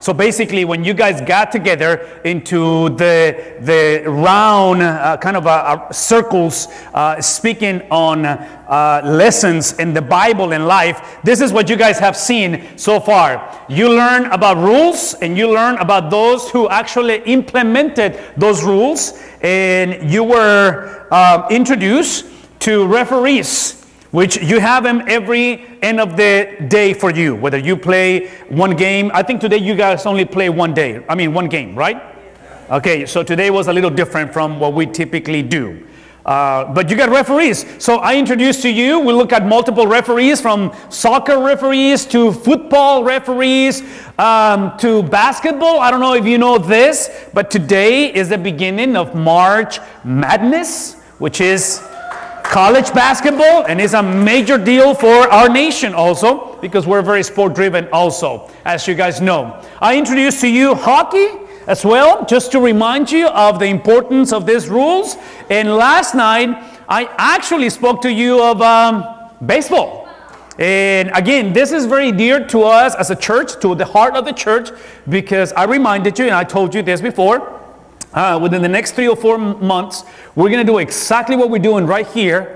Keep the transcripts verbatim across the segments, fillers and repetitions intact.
So basically, when you guys got together into the, the round uh, kind of uh, circles uh, speaking on uh, lessons in the Bible and life, this is what you guys have seen so far. You learn about rules, and you learn about those who actually implemented those rules, and you were uh, introduced to referees, which you have them every end of the day for you, whether you play one game. I think today you guys only play one day, I mean one game, right? Yeah. Okay, so today was a little different from what we typically do. Uh, but you got referees. So I introduced to you, we look at multiple referees, from soccer referees to football referees um, to basketball. I don't know if you know this, but today is the beginning of March Madness, which is college basketball, and it's a major deal for our nation also, because we're very sport driven also, as you guys know. I introduced to you hockey as well, just to remind you of the importance of these rules. And last night I actually spoke to you of um, baseball. And again, this is very dear to us as a church, to the heart of the church, because I reminded you, and I told you this before, Uh, within the next three or four months, we're going to do exactly what we're doing right here.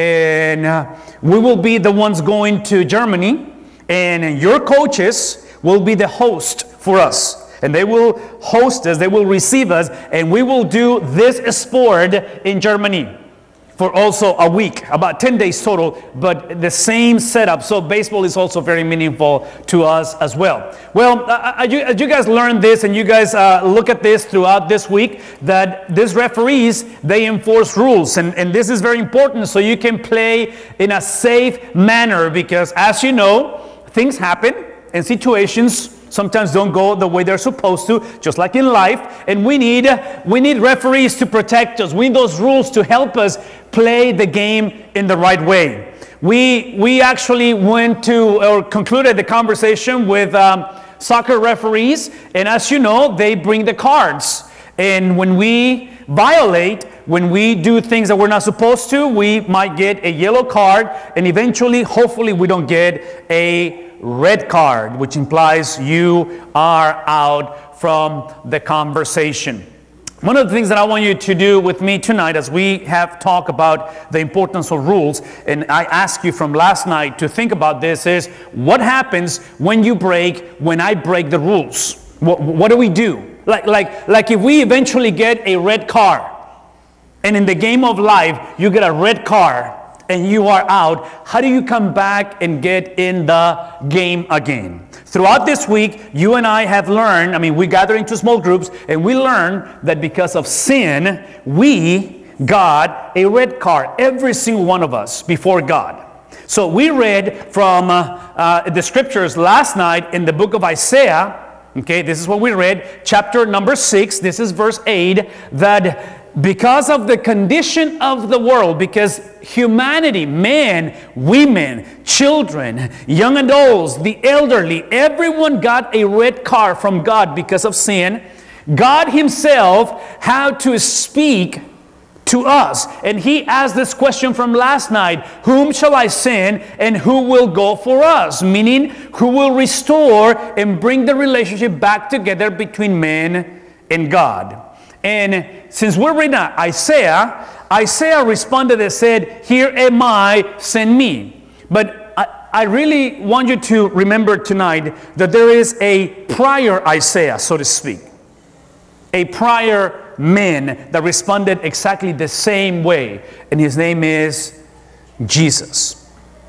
And uh, we will be the ones going to Germany. And your coaches will be the host for us. And they will host us, they will receive us. And we will do this sport in Germany for also a week, about ten days total, but the same setup. So baseball is also very meaningful to us as well. Well, uh, as, you, as you guys learn this, and you guys uh, look at this throughout this week, that these referees, they enforce rules. And, and this is very important, so you can play in a safe manner, because as you know, things happen and situations sometimes don't go the way they're supposed to, just like in life. And we need, we need referees to protect us. We need those rules to help us play the game in the right way. We, we actually went to, or concluded the conversation with um, soccer referees. And as you know, they bring the cards. And when we violate, when we do things that we're not supposed to, we might get a yellow card. And eventually, hopefully, we don't get a red card, which implies you are out from the conversation. One of the things that I want you to do with me tonight, as we have talked about the importance of rules, and I ask you from last night to think about this, is what happens when you break, when I break the rules? What, what do we do? Like, like, like if we eventually get a red card, and in the game of life, you get a red card, and you are out, how do you come back and get in the game again? Throughout this week, you and I have learned, I mean, we gather into small groups, and we learn that because of sin, we got a red card, every single one of us, before God. So we read from uh, uh, the scriptures last night in the book of Isaiah. Okay, this is what we read, chapter number six, this is verse eight, that because of the condition of the world, because humanity, men, women, children, young and old, the elderly, everyone got a red card from God because of sin, God himself had to speak to us. And he asked this question from last night: whom shall I send, and who will go for us? Meaning, who will restore and bring the relationship back together between man and God. And since we're reading Isaiah, Isaiah responded and said, here am I, send me. But I, I really want you to remember tonight that there is a prior Isaiah, so to speak. A prior man that responded exactly the same way. And his name is Jesus.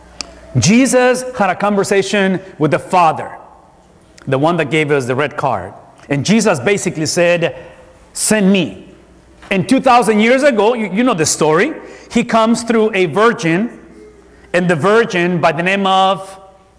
Jesus had a conversation with the Father, the one that gave us the red card. And Jesus basically said, send me. And two thousand years ago, you, you know the story, he comes through a virgin, and the virgin by the name of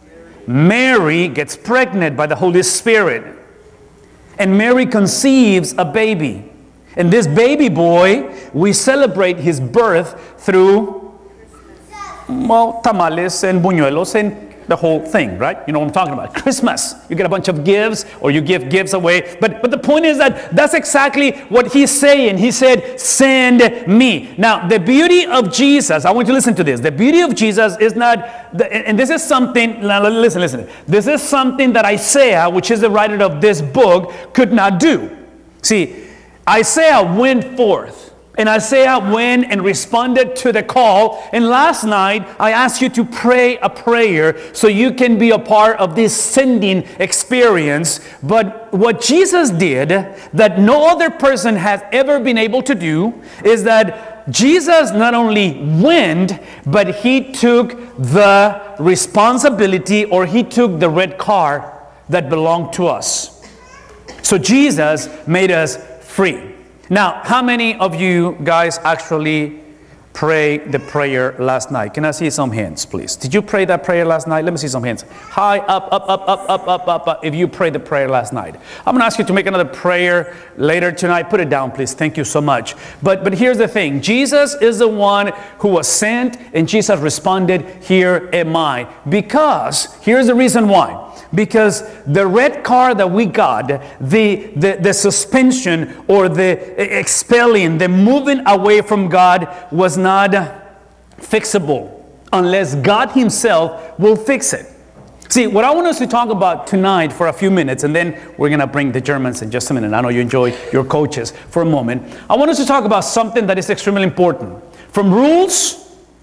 Mary gets pregnant by the Holy Spirit. And Mary conceives a baby. And this baby boy, we celebrate his birth through, well, tamales and buñuelos and the whole thing, right? You know what I'm talking about. Christmas, you get a bunch of gifts or you give gifts away. But, but the point is that that's exactly what he's saying. He said, send me. Now, the beauty of Jesus, I want you to listen to this. The beauty of Jesus is not, the, and this is something, listen, listen. This is something that Isaiah, which is the writer of this book, could not do. See, Isaiah went forth. And Isaiah went and responded to the call. And last night, I asked you to pray a prayer so you can be a part of this sending experience. But what Jesus did that no other person has ever been able to do is that Jesus not only went, but he took the responsibility, or he took the red car that belonged to us. So Jesus made us free. Now, how many of you guys actually pray the prayer last night? Can I see some hands, please? Did you pray that prayer last night? Let me see some hands. High, up, up, up, up, up, up, up, up. If you prayed the prayer last night. I'm going to ask you to make another prayer later tonight. Put it down, please. Thank you so much. But, but here's the thing. Jesus is the one who was sent, and Jesus responded, here am I. Because, here's the reason why. Because the red car that we got, the, the, the suspension or the expelling, the moving away from God was not fixable unless God himself will fix it. See, what I want us to talk about tonight for a few minutes, and then we're going to bring the Germans in just a minute. I know you enjoy your coaches for a moment. I want us to talk about something that is extremely important. From rules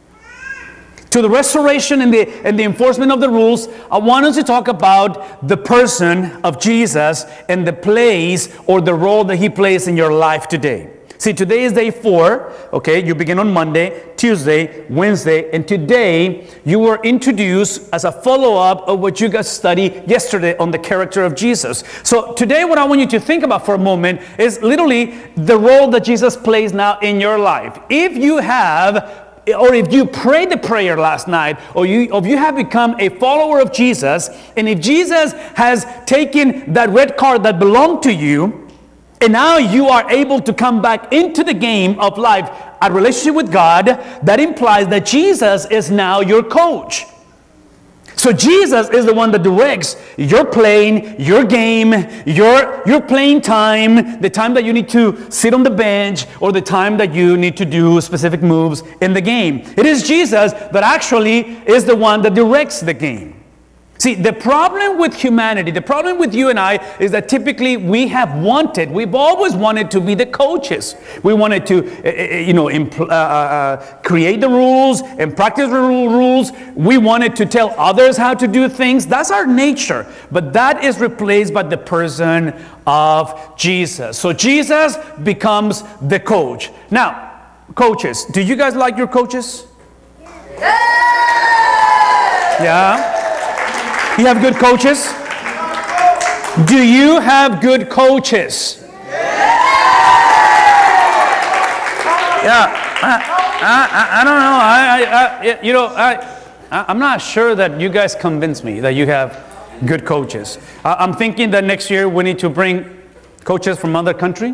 to the restoration and the, and the enforcement of the rules, I want us to talk about the person of Jesus and the place or the role that he plays in your life today. See, today is day four, okay? You begin on Monday, Tuesday, Wednesday, and today you were introduced as a follow-up of what you guys studied yesterday on the character of Jesus. So today what I want you to think about for a moment is literally the role that Jesus plays now in your life. If you have or if you prayed the prayer last night, or you, or if you have become a follower of Jesus, and if Jesus has taken that red card that belonged to you, and now you are able to come back into the game of life, a relationship with God, that implies that Jesus is now your coach. So Jesus is the one that directs your playing, your game, your, your playing time, the time that you need to sit on the bench, or the time that you need to do specific moves in the game. It is Jesus that actually is the one that directs the game. See, the problem with humanity, the problem with you and I, is that typically we have wanted, we've always wanted to be the coaches. We wanted to, uh, you know, uh, uh, create the rules and practice the rules. We wanted to tell others how to do things. That's our nature. But that is replaced by the person of Jesus. So Jesus becomes the coach. Now, coaches, do you guys like your coaches? Yeah? You have good coaches? Do you have good coaches? Yeah, I, I, I don't know. I, I, you know, I, I'm not sure that you guys convince me that you have good coaches. I'm thinking that next year we need to bring coaches from other country.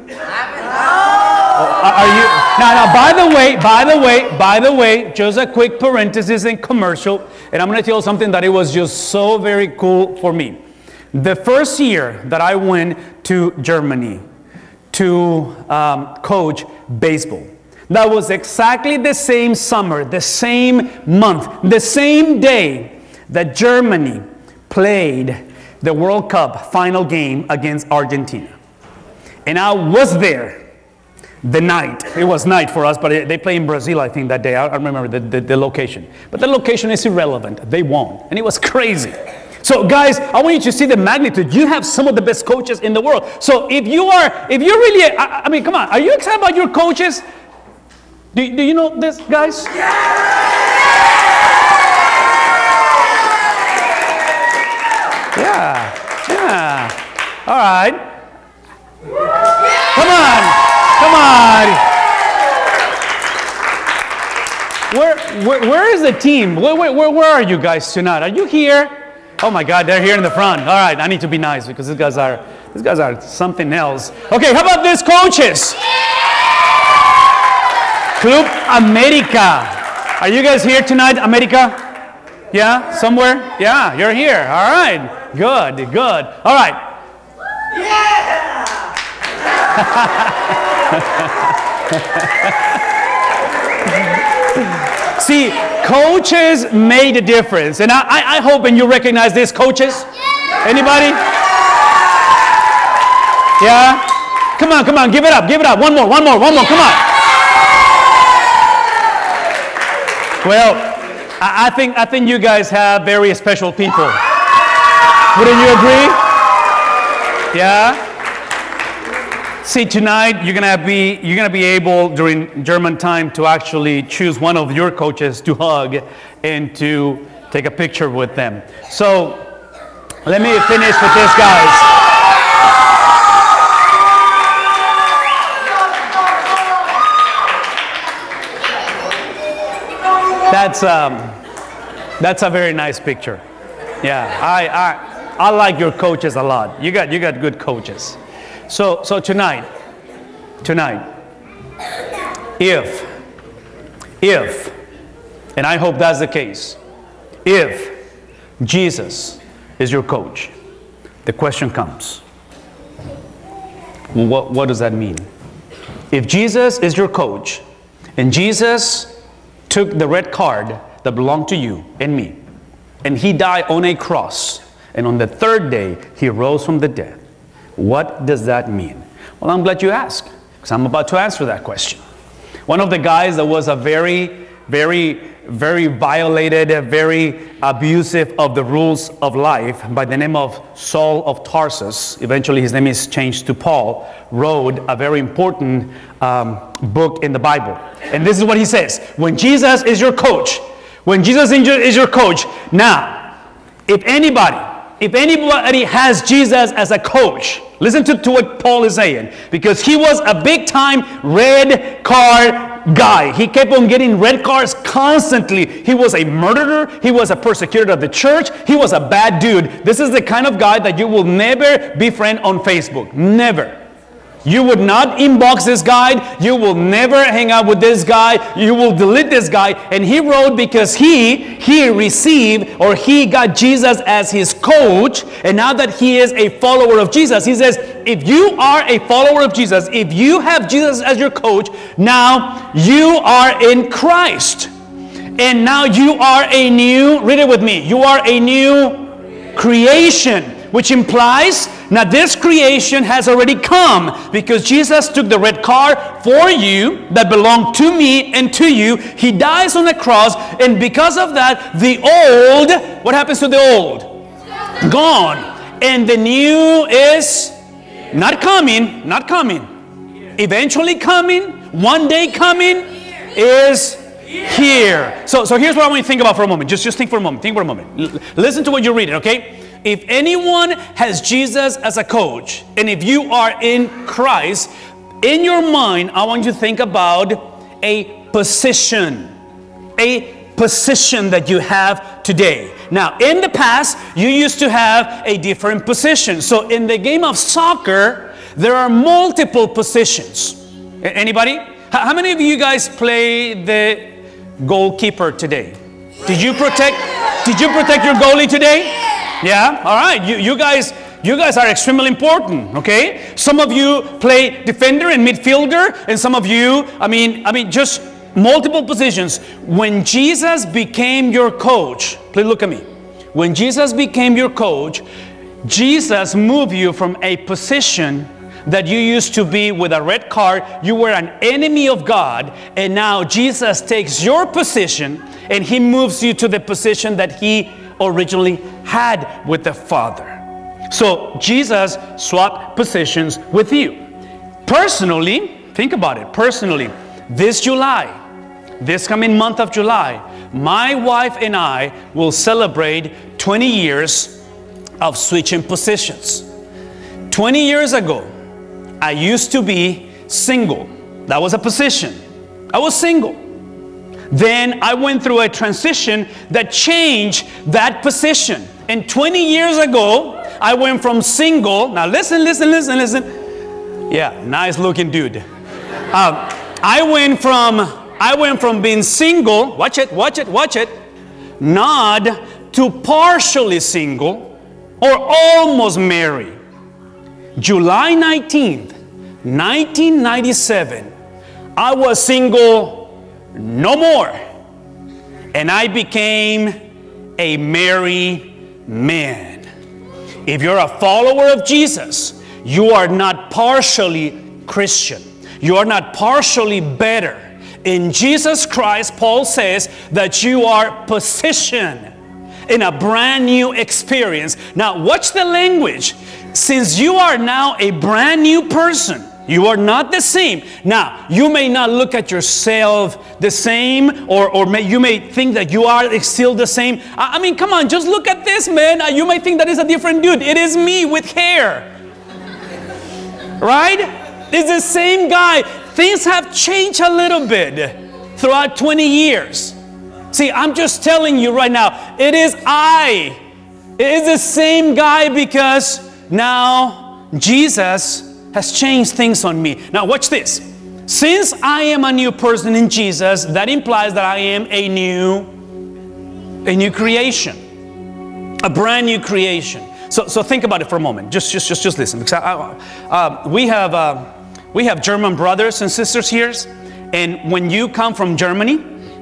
Are you? Now, now, by the way, by the way, by the way, just a quick parenthesis and commercial, and I'm going to tell you something that it was just so very cool for me. The first year that I went to Germany to um, coach baseball, that was exactly the same summer, the same month, the same day that Germany played the World Cup final game against Argentina. And I was there. The night, it was night for us, but they play in Brazil, I think, that day. I remember the, the, the location. But the location is irrelevant. They won. And it was crazy. So, guys, I want you to see the magnitude. You have some of the best coaches in the world. So, if you are, if you're really, I, I mean, come on, are you excited about your coaches? Do, do you know this, guys? Yeah. Yeah. All right. Come on. Come on. Where, where, where is the team? Where, where, where are you guys tonight? Are you here? Oh my God, they're here in the front. All right, I need to be nice because these guys are, these guys are something else. Okay, how about these coaches? Club America. Are you guys here tonight, America? Yeah, somewhere? Yeah, you're here. All right. Good, good. All right. Yeah! See, coaches made a difference. And I, I, I hope and you recognize this, coaches. Anybody? Yeah? Come on, come on, give it up, give it up. One more, one more, one more, come on. Well, I, I think I think you guys have very special people. Wouldn't you agree? Yeah? See, tonight you're gonna be you're gonna be able during German time to actually choose one of your coaches to hug and to take a picture with them. So let me finish with this, guys. That's um, that's a very nice picture. Yeah, I I I like your coaches a lot. You got you got good coaches. So so tonight, tonight, if if, and I hope that's the case, if Jesus is your coach, the question comes, what what does that mean? If Jesus is your coach, and Jesus took the red card that belonged to you and me, and he died on a cross, and on the third day he rose from the dead, what does that mean? Well, I'm glad you asked, because I'm about to answer that question. One of the guys that was a very, very, very violated, very abusive of the rules of life, by the name of Saul of Tarsus, eventually his name is changed to Paul, wrote a very important um, book in the Bible. And this is what he says: when Jesus is your coach, when Jesus is your coach, now, if anybody, if anybody has Jesus as a coach, listen to, to what Paul is saying, because he was a big time red card guy. He kept on getting red cards constantly. He was a murderer. He was a persecutor of the church. He was a bad dude. This is the kind of guy that you will never befriend on Facebook. Never. You would not inbox this guy. You will never hang out with this guy. You will delete this guy. And he wrote because he, he received, or he got Jesus as his coach. And now that he is a follower of Jesus, he says, if you are a follower of Jesus, if you have Jesus as your coach, now you are in Christ. And now you are a new, read it with me, you are a new creation. Which implies, now this creation has already come because Jesus took the red car for you that belonged to me and to you. He dies on the cross, and because of that, the old, what happens to the old? Gone. And the new is not coming, not coming. Eventually coming, one day coming is here. So, so here's what I want you to think about for a moment. Just, just think for a moment. Think for a moment. L- listen to what you're reading, okay? If anyone has Jesus as a coach, and if you are in Christ, in your mind, I want you to think about a position. A position that you have today. Now, in the past, you used to have a different position. So in the game of soccer, there are multiple positions. Anybody? How many of you guys play the goalkeeper today? Did you protect, did you protect your goalie today? Yeah, all right. You, you guys, you guys are extremely important. Okay. Some of you play defender and midfielder, and some of you, I mean, I mean, just multiple positions. When Jesus became your coach, please look at me. When Jesus became your coach, Jesus moved you from a position that you used to be with a red card. You were an enemy of God, and now Jesus takes your position and he moves you to the position that he originally had with the Father. So Jesus swapped positions with you. Personally, think about it. Personally, this July, this coming month of July, my wife and I will celebrate twenty years of switching positions. twenty years ago, I used to be single. That was a position. I was single. Then I went through a transition that changed that position. And twenty years ago, I went from single. Now listen, listen, listen, listen. Yeah, nice looking dude. Um, I went from I went from being single. Watch it, watch it, watch it. not to partially single or almost married. July nineteenth, nineteen ninety-seven, I was single no more, and I became a married man. If you're a follower of Jesus, you are not partially Christian. You are not partially better. In Jesus Christ, Paul says that you are positioned in a brand new experience. Now, watch the language. Since you are now a brand new person, you are not the same. Now, you may not look at yourself the same, or, or may, you may think that you are still the same. I, I mean, come on, just look at this, man. You might think that is a different dude. It is me with hair. Right? It's the same guy. Things have changed a little bit throughout twenty years. See, I'm just telling you right now, it is I. It is the same guy because now Jesus has changed things on me. Now watch this. Since I am a new person in Jesus, that implies that I am a new, a new creation, a brand new creation. So, so think about it for a moment. Just, just, just, just listen. Uh, we have, uh, we have German brothers and sisters here, and when you come from Germany,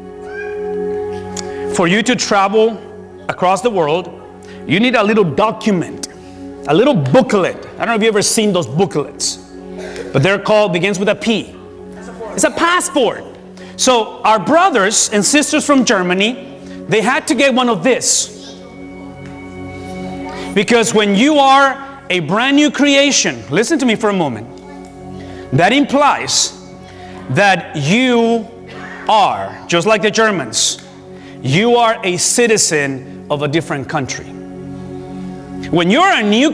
for you to travel across the world, you need a little document, a little booklet. I don't know if you've ever seen those booklets, but they're called, begins with a P. It's a passport. So our brothers and sisters from Germany, they had to get one of this. Because when you are a brand new creation, listen to me for a moment, that implies that you are, just like the Germans, you are a citizen of a different country. When you're a new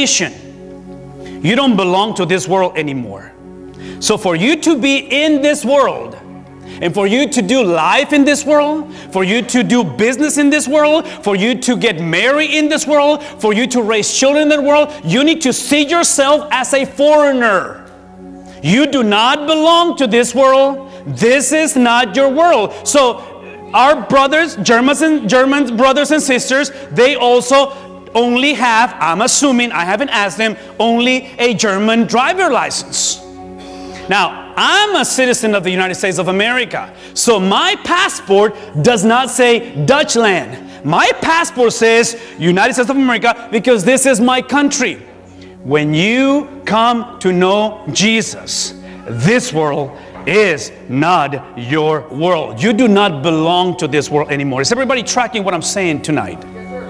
creation, you don't belong to this world anymore. So for you to be in this world, and for you to do life in this world, for you to do business in this world, for you to get married in this world, for you to raise children in the world, you need to see yourself as a foreigner. You do not belong to this world. This is not your world. So our brothers, Germans and Germans, brothers and sisters, they also only have, I'm assuming, I haven't asked them, only a German driver license. Now, I'm a citizen of the United States of America, so my passport does not say Dutchland. My passport says United States of America because this is my country. When you come to know Jesus, this world is not your world. You do not belong to this world anymore. Is everybody tracking what I'm saying tonight?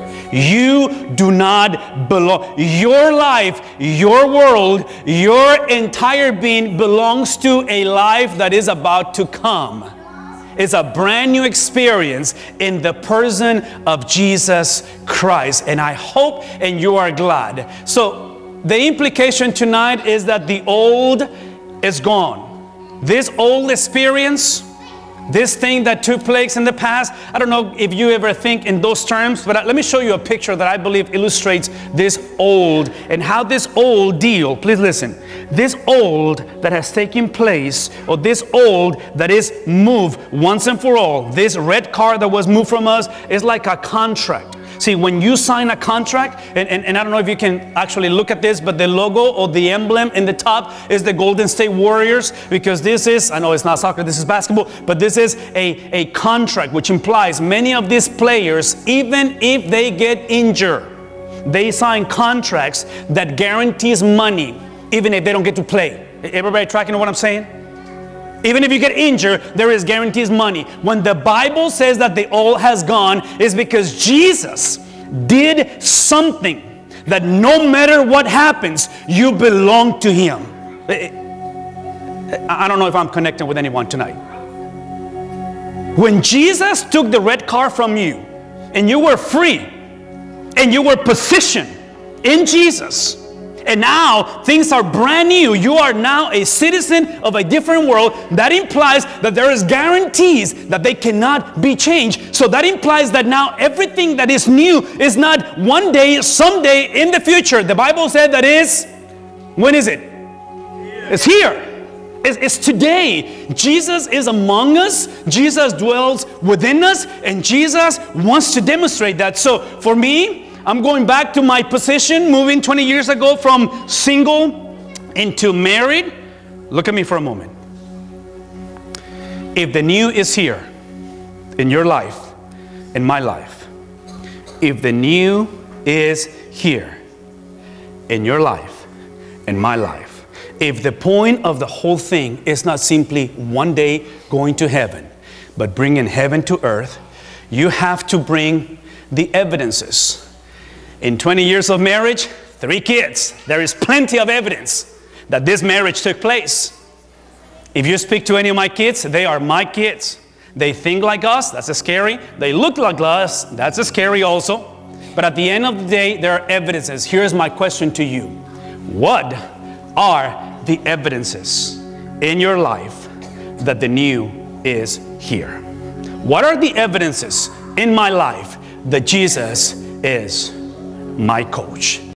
You do not belong. Your life, your world, your entire being belongs to a life that is about to come. It's a brand new experience in the person of Jesus Christ. And I hope and you are glad. So the implication tonight is that the old is gone. This old experience, this thing that took place in the past, I don't know if you ever think in those terms, but let me show you a picture that I believe illustrates this old and how this old deal, please listen, this old that has taken place, or this old that is moved once and for all, this red car that was moved from us is like a contract. See, when you sign a contract, and, and, and I don't know if you can actually look at this, but the logo or the emblem in the top is the Golden State Warriors, because this is, I know it's not soccer, this is basketball, but this is a, a contract, which implies many of these players, even if they get injured, they sign contracts that guarantees money, even if they don't get to play. Everybody tracking what I'm saying? Even if you get injured, there is guarantees money. When the Bible says that the old has gone, it's because Jesus did something that no matter what happens, you belong to Him. I don't know if I'm connecting with anyone tonight. When Jesus took the red car from you, and you were free, and you were positioned in Jesus, and now things are brand new. You are now a citizen of a different world. That implies that there is guarantees that they cannot be changed. So that implies that now everything that is new is not one day, someday in the future. The Bible said that is, when is it? It's here. It's, it's today. Jesus is among us. Jesus dwells within us, and Jesus wants to demonstrate that. So for me, I'm going back to my position, moving twenty years ago from single into married. Look at me for a moment. If the new is here in your life, in my life, if the new is here in your life, in my life, if the point of the whole thing is not simply one day going to heaven, but bringing heaven to earth, you have to bring the evidences. In twenty years of marriage, three kids, there is plenty of evidence that this marriage took place. If you speak to any of my kids, they are my kids. They think like us, that's scary. They look like us, that's scary also. But at the end of the day, there are evidences. Here's my question to you. What are the evidences in your life that the new is here? What are the evidences in my life that Jesus is my coach?